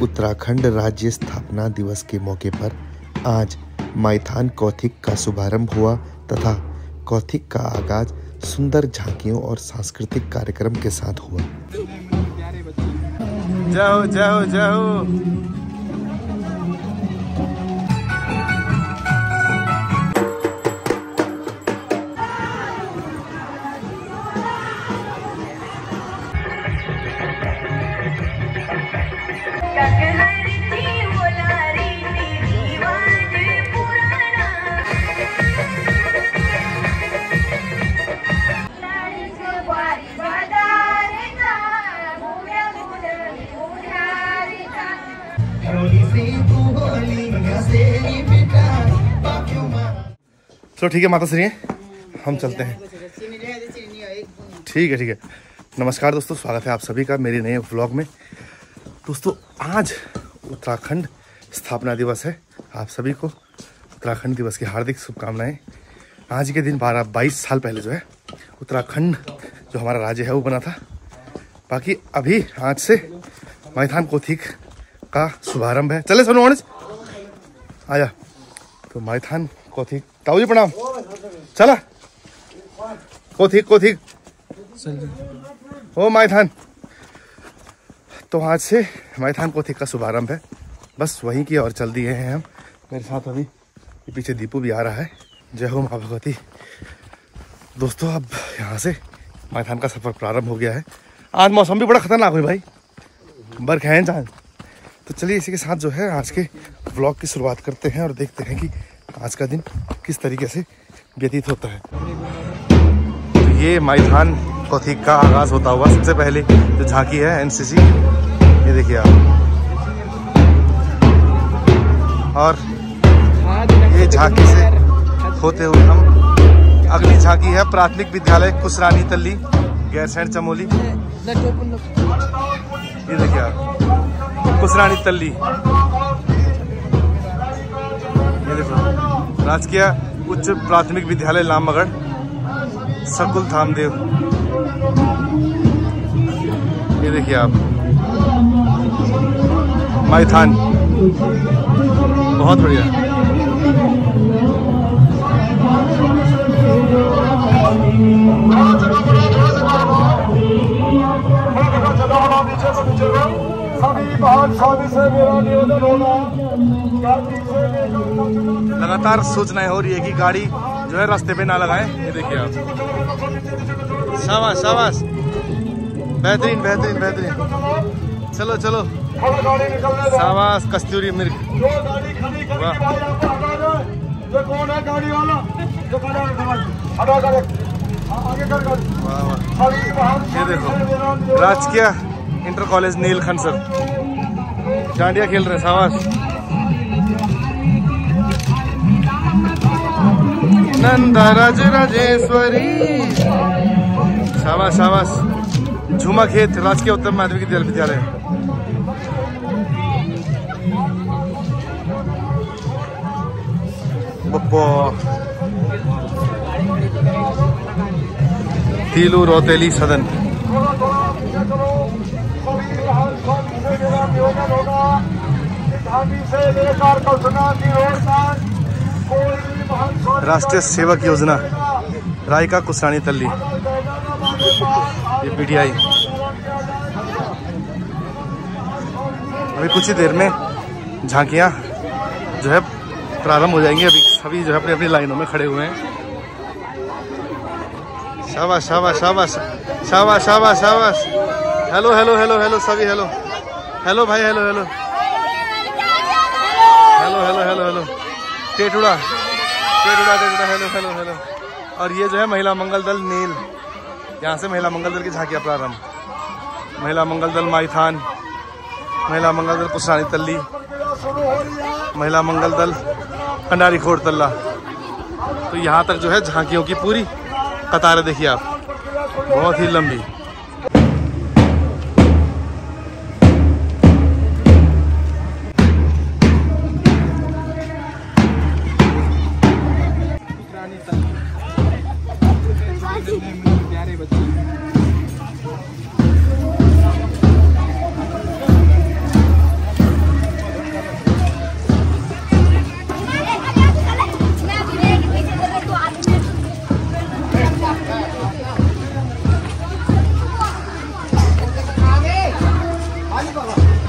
उत्तराखंड राज्य स्थापना दिवस के मौके पर आज माइथान कौथिग का शुभारंभ हुआ तथा कौथिग का आगाज सुंदर झांकियों और सांस्कृतिक कार्यक्रम के साथ हुआ। जाओ जाओ जाओ। तो ठीक है माता श्री, हम चलते हैं। ठीक है। नमस्कार दोस्तों, स्वागत है आप सभी का मेरे नए व्लॉग में। दोस्तों आज उत्तराखंड स्थापना दिवस है। आप सभी को उत्तराखंड दिवस की हार्दिक शुभकामनाएं। आज के दिन 22 साल पहले जो है उत्तराखंड जो हमारा राज्य है वो बना था। बाकी अभी आज से माइथान कौथिग का शुभारंभ है। चले सोनू आया। तो माइथान कौथिग ताऊ जी प्रणाम। चला कौथिग ओ माइथान। तो आज से माइथान कौथिग का शुभारंभ है। बस वहीं की और चल दिए हैं हम। मेरे साथ अभी पीछे दीपू भी आ रहा है। जय हो माँ भगवती। दोस्तों अब यहाँ से माइथान का सफर प्रारंभ हो गया है। आज मौसम भी बड़ा खतरनाक हुई भाई, बर्फ है चांद। तो चलिए इसी के साथ जो है आज के व्लॉग की शुरुआत करते हैं और देखते हैं कि आज का दिन किस तरीके से व्यतीत होता है। तो ये माइथान कौथिग का आगाज होता हुआ सबसे पहले जो झांकी है एनसीसी, ये देखिए आप। और ये झांकी से होते हुए हम अगली झांकी है प्राथमिक विद्यालय कुसरानी तल्ली गैरसैंण चमोली। ये देखिए आप कुसरानी तल्ली। ये देखो राजकीय उच्च प्राथमिक विद्यालय लामबगड़ सकुल धामदेव। ये देखिए आप माइथान, बहुत बढ़िया। लगातार सूचनाएं हो रही है कि गाड़ी जो है रास्ते पे ना लगाएं। ये देखिए आप। शाबाश शाबाश, बेहतरीन बेहतरीन बेहतरीन। चलो चलो शाबाश कस्तूरी मृग। वाह। ये देखो राजकीय inter college Neelkhand sir dandiya खेल रहे हैं। शाबाश। नंदा राजेश्वरी। शाबाश शाबाश। झुमा खेत राजकीय उत्तर माध्यमिक विद्यालय। तीलू रौतेली सदन। राष्ट्रीय सेवक योजना रायका कुसरानी तल्ली, ये पीटीआई। अभी कुछ ही देर में झांकियां जो है प्रारंभ हो जाएंगी। अभी सभी जो है अपनी अपनी लाइनों में खड़े हुए हैं। शाबाश शाबाश शाबाश शाबाश शाबाश शाबाश। हेलो हेलो हेलो हेलो सभी। हेलो हेलो भाई। Hello hello hello hello hello hello. टेटुड़ा टेटुड़ा टेटुड़ा। Hello hello hello. और ये जो है महिला मंगल दल नील, यहाँ से महिला मंगल दल की झांकियाँ प्रारंभ। महिला मंगल दल माइथान, महिला मंगल दल कुसरानी तल्ली, महिला मंगल दल कंडारी खोड़ तल्ला। तो यहाँ तक जो है झांकियों की पूरी कतारें देखिए आप, बहुत ही लंबी।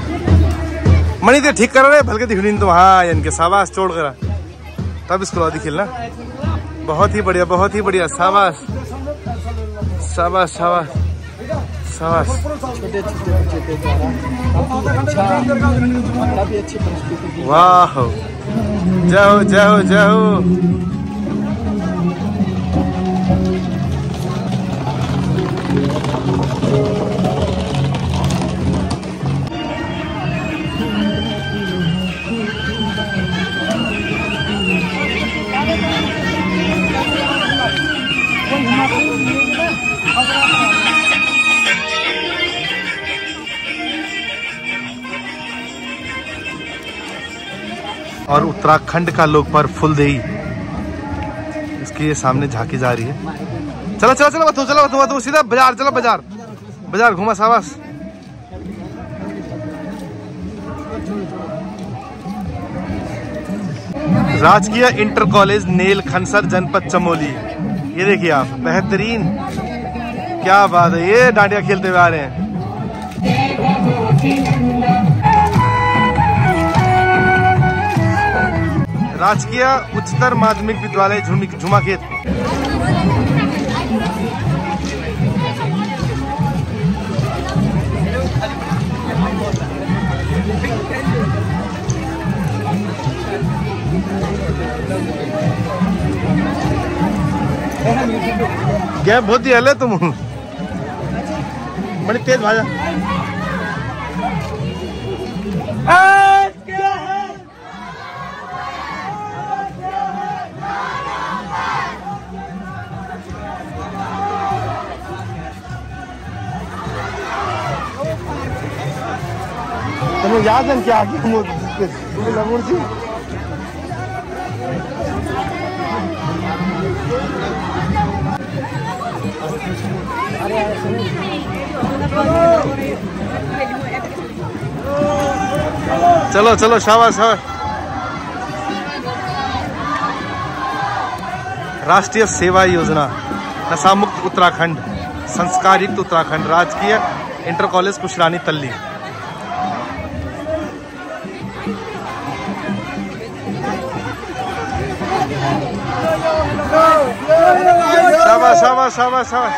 मणि ते ठीक कर रहे भलके दिख तो हाँ इनके शाबाश छोड़ करा तब इसको खेलना। बहुत ही बढ़िया शाबाश शाबाश शाबाश शाबाश। वाह जय हो जय हो जय हो। और उत्तराखंड का लोक पर्व फुलदेई, इसके ये सामने झांकी जा रही है। चलो चलो चलो चलो चलो तू सीधा बाजार चलो, बाजार घुमा शाबाश। राजकीय इंटर कॉलेज नेल खनसर जनपद चमोली, ये देखिए आप बेहतरीन, क्या बात है। ये डांडिया खेलते हुए आ रहे हैं। राजकीय उच्चतर माध्यमिक विद्यालय झुमाखेत। क्या बहुत ही हल है तुम, बड़ी तेज भाजा। तुम्हें याद है क्या मूर्ति? चलो चलो शाबाश शाबाश। राष्ट्रीय सेवा योजना, नशा मुक्त उत्तराखंड, संस्कार युक्त उत्तराखंड, राजकीय इंटर कॉलेज कुशरानी तल्ली। शाबाश शाबाश शाबाश शाबाश।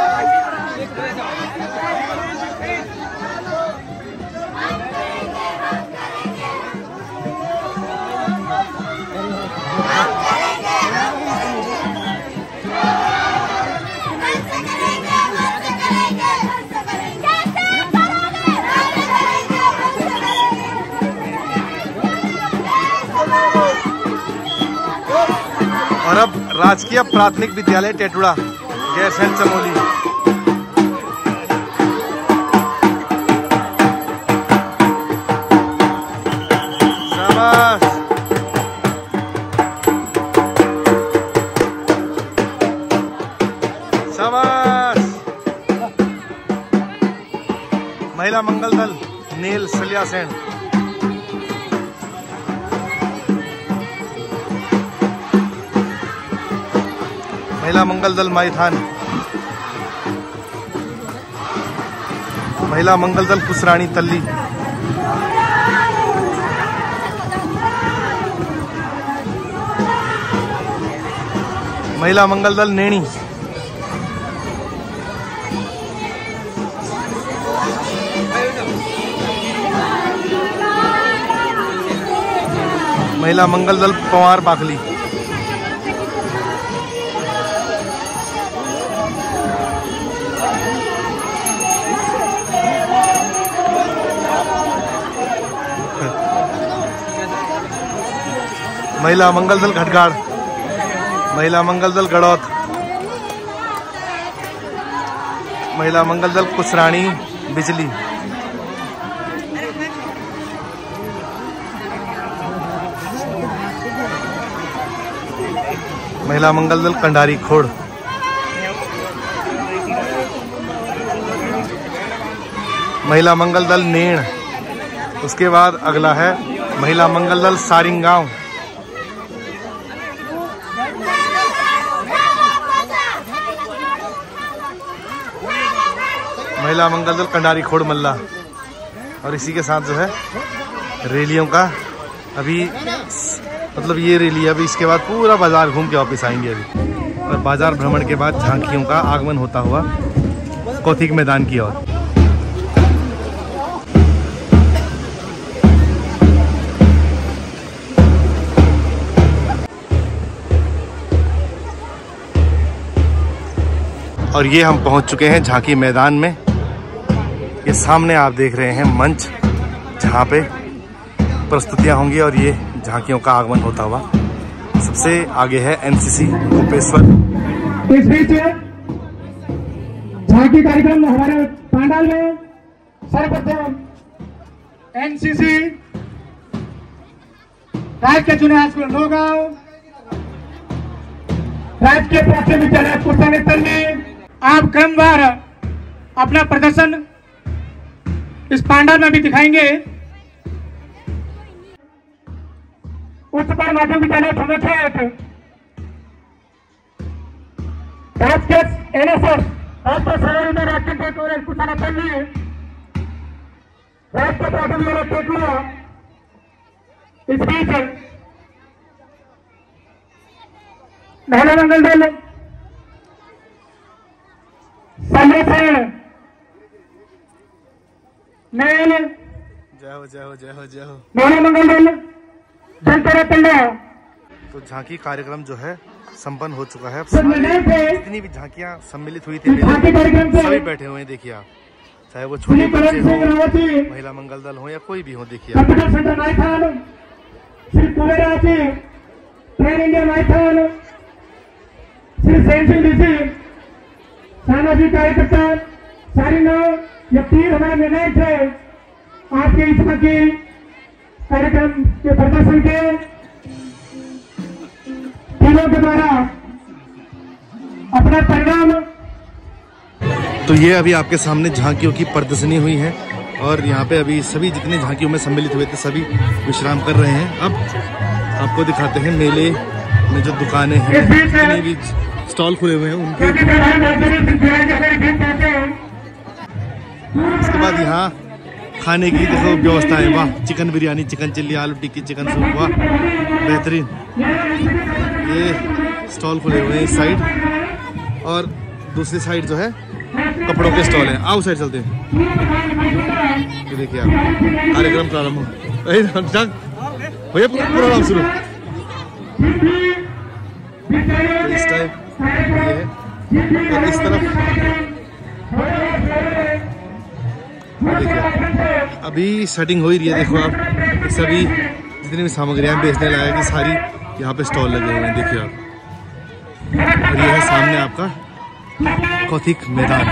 और अब राजकीय प्राथमिक विद्यालय टेटुड़ा गैरसैंण चमोली। शाबाश शाबाश। महिला मंगल दल नेल सलियासैंण। महिला मंगल दल माईथान। महिला मंगल दल कुसरानी तल्ली। महिला मंगल दल नैनी। महिला मंगल दल पवार बाखली। महिला मंगल दल घटगाड़। महिला मंगल दल गड़ौत। महिला मंगल दल कुसरानी बिजली। महिला मंगल दल कंडारी खोड़। महिला मंगल दल नेण। उसके बाद अगला है महिला मंगल दल सारिंगांव। महिला मंगल दल कंडारी खोड़ मल्ला। और इसी के साथ जो है रैलियों का अभी मतलब ये रैली है। अभी इसके बाद पूरा बाजार घूम के वापस आएंगे अभी, और बाजार भ्रमण के बाद झांकियों का आगमन होता हुआ कौथिग मैदान की ओर। और ये हम पहुंच चुके हैं झांकी मैदान में। ये सामने आप देख रहे हैं मंच जहाँ पे प्रस्तुतियां होंगी और ये झांकियों का आगमन होता हुआ। सबसे आगे है एनसीसी गोपेश्वर। इस बीच झांकी कार्यक्रम हमारे पंडाल में सर्वप्रथम एनसीसी राज्य के चुने स्कूल नौगांव, राजकीय प्राथमिक विद्यालय पुरसानेतर में आप क्रमवार अपना प्रदर्शन इस पांडाल में भी दिखाएंगे। उच्चतर माध्यमिक विद्यालय भूमिखेत, राजकीय एनएसएस राष्ट्रीय टूरिस्ट पुरसानेतर में राष्ट्रीय प्राथमिक विद्यालय टेकमा। इस बीच महिला मंगल दल संरक्षण मेल जय हो जय हो जय हो जय हो। महिला मंगल दल जनता पिंडा। तो झांकी कार्यक्रम जो है संपन्न हो चुका है। जितनी जितनी भी झांकियां सम्मिलित हुई थी सभी बैठे हुए हैं। देखिए आप, चाहे वो छोटे बच्चे हो, महिला मंगल दल हो या कोई भी हो। देखिए कंप्यूटर सेंटर मैथन, श्री कुबेराजी ट्रेन इंडिया मैथन, श्री सेंसिंग डीसी, सामाजिक कार्यकर्ता सारी नौ ये 3 हमारे निर्णय थे आपके इस के कार्यक्रम के प्रदर्शन के तीनों के द्वारा अपना परिणाम। तो ये अभी आपके सामने झांकियों की प्रदर्शनी हुई है और यहाँ पे अभी सभी जितने झांकियों में सम्मिलित हुए थे सभी विश्राम कर रहे हैं। अब आपको दिखाते हैं मेले में जो दुकानें हैं, जितने भी स्टॉल खुले हुए हैं उनके। इसके बाद यहाँ खाने की देखो व्यवस्था है। वाह, चिकन बिरयानी, चिकन चिल्ली, आलू टिक्की, चिकन सूप, वाह बेहतरीन। ये स्टॉल खुले हुए हैं इस साइड और दूसरी साइड जो है कपड़ों के स्टॉल हैं। आओ साइड चलते हैं। ये देखिए आप, कार्यक्रम प्रारंभ भैया पूरा नाम शुरू। तो इस टाइप ये है और इस तरफ देखिए अभी सेटिंग हो ही रही है। देखो आप, सभी जितनी भी सामग्रियां बेचने लायक की सारी यहाँ पे स्टॉल लगे हुए हैं। देखिए आप, और ये है सामने आपका कौथिग मैदान।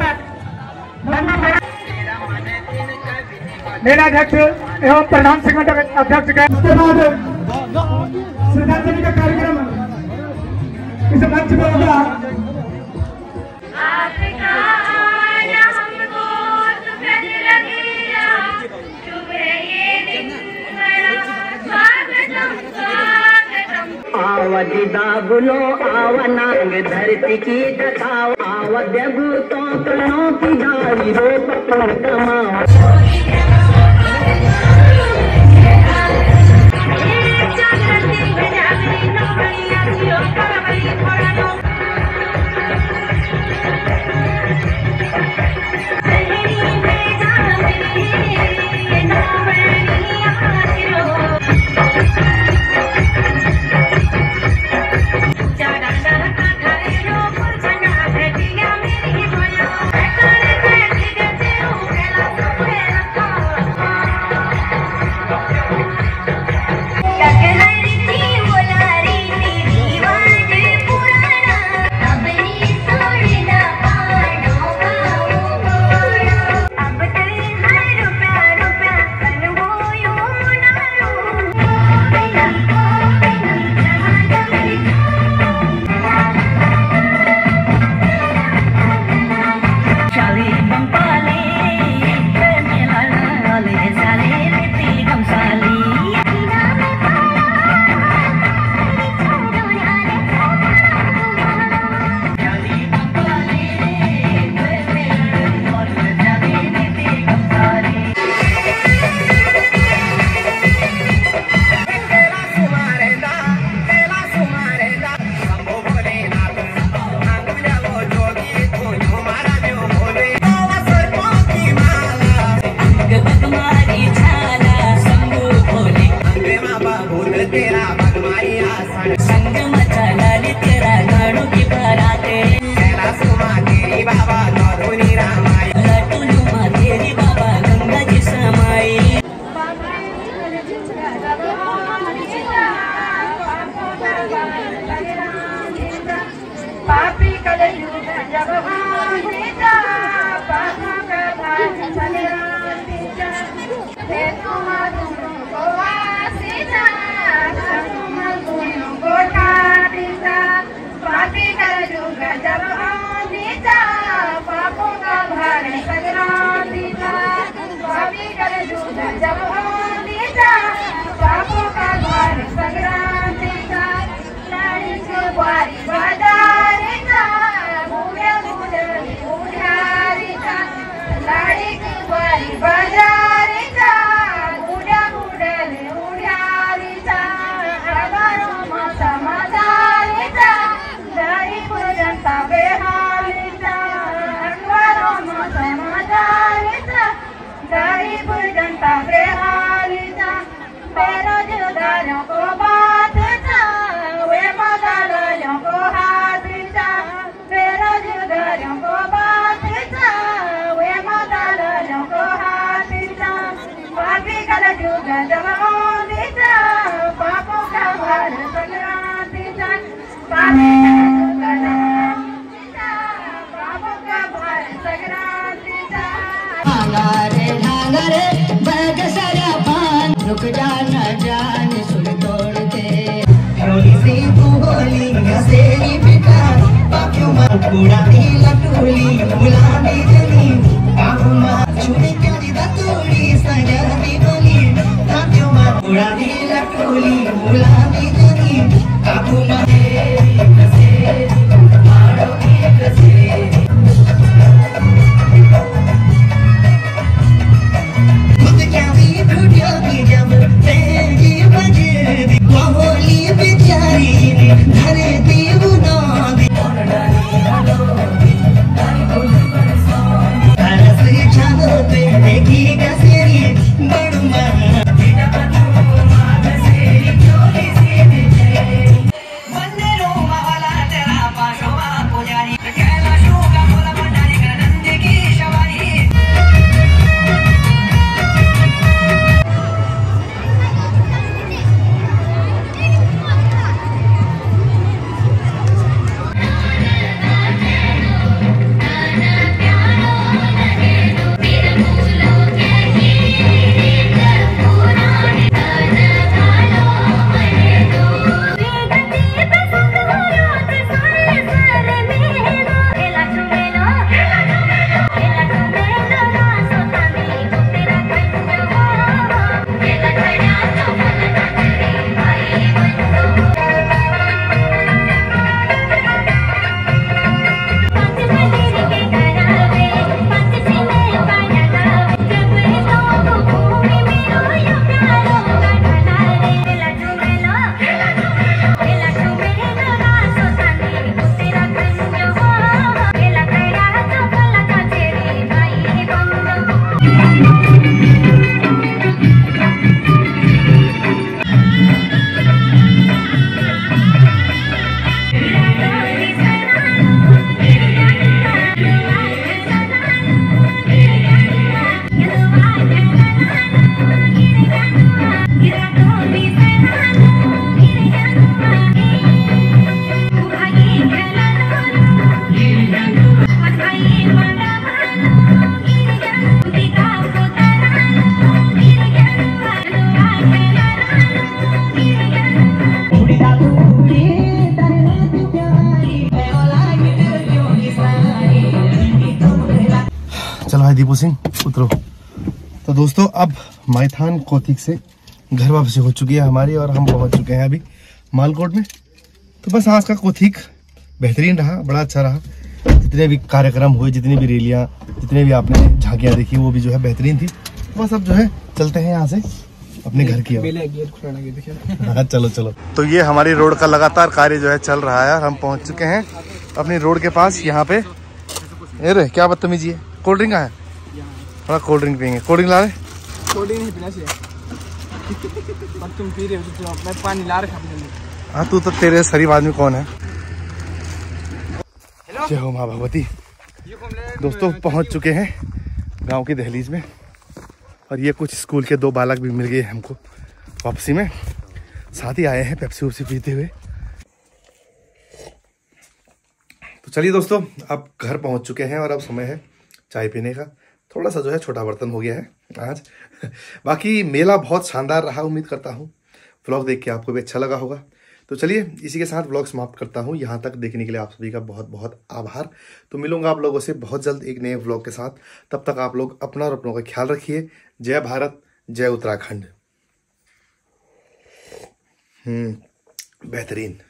मेलाध्यक्ष एवं प्रधान संगठन अध्यक्ष का उसके बाद श्रद्धांजलि का कार्यक्रम इस मंच पर होगा। आवदिदा बुलो आवनांग धरती की दखाओ आवद्य भूतों कणों की जारी रो पकड़ कमाओ। तेरा भगवाई आसन संग मचा ली तेरा गानों की बाराते कैला सुमा तेरी बाबा गौरी रामाई लटुलू माँ तेरी बाबा गंगा जी समाई पापी कलयुग जब आएगा पापों का भार सगरातेगा हे तुम को आसीजा तुम को ठाटेगा पापी कलयुग जब आएगा पापों का भार सगरातेगा पापी कलयुग जब आएगा पापों का भार सगरातेगा लाड़ी को बारी बाजारेगा बूढ़े बूढ़े बूढ़ारेगा लाड़ी की बारी बाजारेगा बूढ़े बूढ़े बूढ़ारेगा हजारों माता मातारेगा गरीब जनता बेहालेगा हजारों माता मातारेगा गरीब जनता बेहालेगा बेरोजगारों को बात वे मगालों को हाथ बेरोजगारों को बात वे मगालों को हाथ पापी कलयुग जब आएगा पापों का भार सगरातेगा पापी कलयुग पापों का भार सगरातेगा ढांगरे बग सरा पान रुक जाना जान सुन तोड़ते होली से तू होली गसेरी बेटा पापियों मां पूरा नीला टोली बुलाने जनी बाबू मां छुने करी दतोड़ी सजा दी बोली पापियों मां पूरा नीला टोली बुलाने जनी बाबू मां गसेरी मारो की गसेरी दीपू सिंह उतरो। तो दोस्तों अब माइथान कोथिक से घर वापसी हो चुकी है हमारी और हम पहुंच चुके हैं अभी मालकोट में। तो बस आज का कोथिक बेहतरीन रहा, बड़ा अच्छा रहा। जितने भी कार्यक्रम हुए, जितनी भी रैलियाँ, जितने भी आपने झांकियाँ देखी वो भी जो है बेहतरीन थी। बस अब जो है चलते हैं यहाँ से अपने घर की ओर। हाँ चलो चलो। तो ये हमारी रोड का लगातार कार्य जो है चल रहा है और हम पहुँच चुके हैं अपनी रोड के पास। यहाँ पे अरे क्या बदतमीजी है। कोल्ड ड्रिंक है, थोड़ा कोल्ड ड्रिंक पियेंगे। कोल्ड ड्रिंक ला रहे? कोल्ड ड्रिंक नहीं पीना चाहिए। तुम पी रहे हो, मैं पानी ला रखा हूँ। हाँ तू तो, तेरे शरीफ आदमी कौन है। जय हो माँ भगवती। दोस्तों पहुँच चुके हैं गांव की दहलीज में, और ये कुछ स्कूल के 2 बालक भी मिल गए हमको वापसी में, साथ ही आए हैं पेप्सी उप्सी पीते हुए। तो चलिए दोस्तों, अब घर पहुंच चुके हैं और अब समय है चाय पीने का। थोड़ा सा जो है छोटा बर्तन हो गया है आज। बाकी मेला बहुत शानदार रहा, उम्मीद करता हूँ व्लॉग देख के आपको भी अच्छा लगा होगा। तो चलिए इसी के साथ व्लॉग समाप्त करता हूँ। यहाँ तक देखने के लिए आप सभी का बहुत बहुत आभार। तो मिलूंगा आप लोगों से बहुत जल्द एक नए व्लॉग के साथ। तब तक आप लोग अपना और अपनों का ख्याल रखिए। जय भारत, जय उत्तराखंड। बेहतरीन।